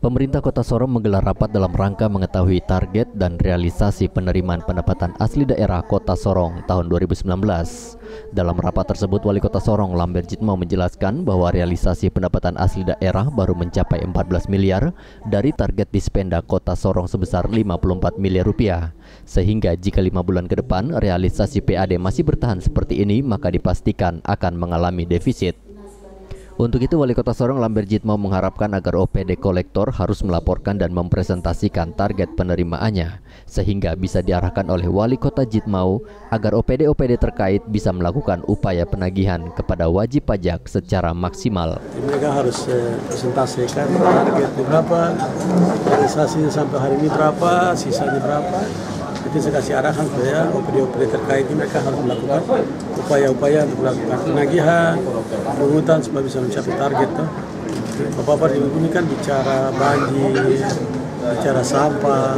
Pemerintah Kota Sorong menggelar rapat dalam rangka mengetahui target dan realisasi penerimaan pendapatan asli daerah Kota Sorong tahun 2019. Dalam rapat tersebut, Wali Kota Sorong Lambert Jitmau menjelaskan bahwa realisasi pendapatan asli daerah baru mencapai 14 miliar dari target Dispenda Kota Sorong sebesar 54 miliar rupiah. Sehingga jika 5 bulan ke depan realisasi PAD masih bertahan seperti ini, maka dipastikan akan mengalami defisit. Untuk itu, Wali Kota Sorong Lambert Jitmau mengharapkan agar OPD kolektor harus melaporkan dan mempresentasikan target penerimaannya, sehingga bisa diarahkan oleh Wali Kota Jitmau agar OPD-OPD terkait bisa melakukan upaya penagihan kepada wajib pajak secara maksimal. Mereka harus presentasikan target berapa, realisasinya sampai hari ini berapa, sisanya berapa. Itu saya kasih arahan supaya OPD-OPD terkait ini mereka harus melakukan upaya-upaya untuk melakukan penagihan, pungutan supaya bisa mencapai target. Bapak-bapak ini kan bicara banjir, bicara sampah.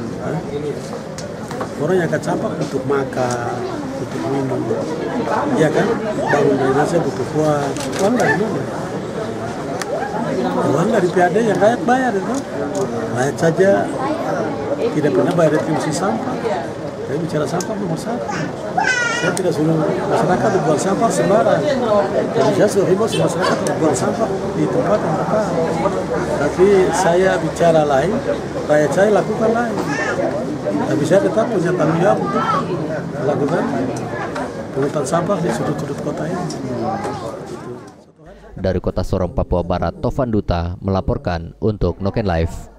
Orang yang akan sampah butuh makan, butuh minum, ya kan? Bangun drainase butuh uang dari mana? Uang dari PAD yang rakyat bayar itu. Rakyat saja tidak pernah bayar retribusi sampah. Saya bicara sampah nomor satu. Saya tidak suruh masyarakat membuang sampah sembarang. Jadi saya suruh himbau masyarakat membuang sampah di tempat yang tepat. Tapi saya bicara lain, rakyat saya lakukan lain. Tapi saya tetap punya tanggung jawab untuk melakukan pungutan sampah di sudut-sudut kota ini. Dari Kota Sorong, Papua Barat, Tovan Duta melaporkan untuk Noken Live.